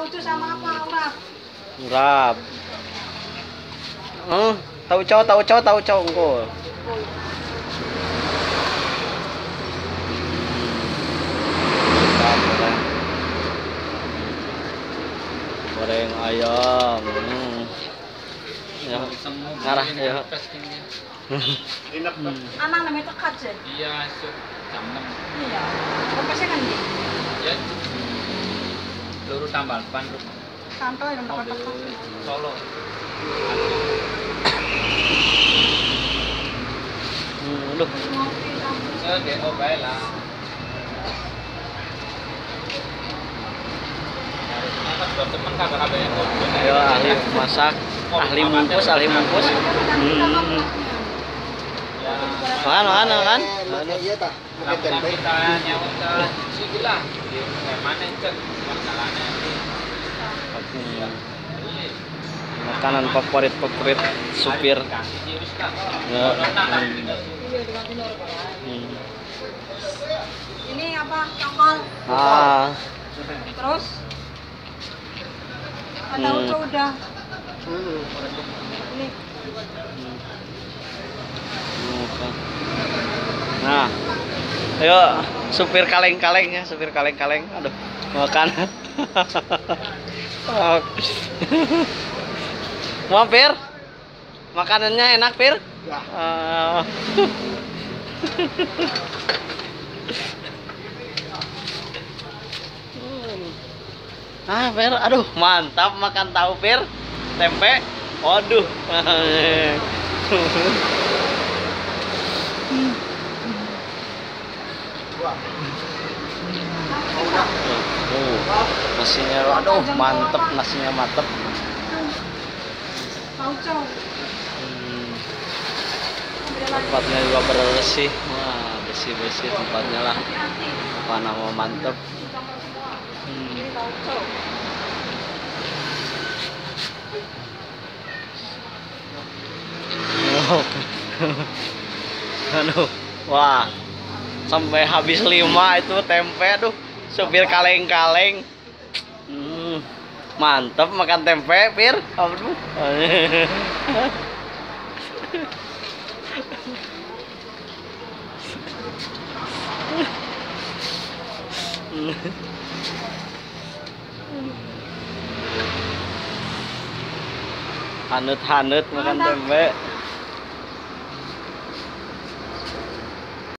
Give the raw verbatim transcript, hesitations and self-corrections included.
Tauco sama apa, urap? Urap. Hmm, tauco, tauco, tauco unggul. Goreng ayam. Hmm. Ya, ngarah ya. Anak namanya tekat sih. Iya, jam enam. Iya. Kompesnya kan dia. Ya. Luru tambal ban ru. Santai yang tekat tekat. Solo. Hmm, aduh. Saya D O bae lah. Teman kagak ada yang Ayo ahli masak, ahli mungkus, ahli mungkus. Hmm. Makan, makan, makan. Iya tah. Kita nyawa ke sini lah. Di mana itu masalahnya? Makanan favorit favorit supir. Ya. Hmm. Ini apa? Cokol. Ah. Terus ada Hmm. uco udah. Ini. Nah, ayo supir kaleng-kaleng ya, supir kaleng-kaleng. Aduh, makan. Mau Pir? Makanannya enak Pir? Ya. Uh. Ah, Pir, aduh mantap makan tahu Pir, tempe, waduh. Oh, nasinya, aduh mantep, nasinya mantep. Tauco. Hmm. Tempatnya juga bersih, wah bersih bersih tempatnya lah, apa nama mantep. Hmm. Tauco. Oh. Aduh, wah sampai habis lima itu tempe, aduh supir kaleng-kaleng. Hmm. Mantap makan tempe, Pir. Aduh. Hanut-hanut makan tempe.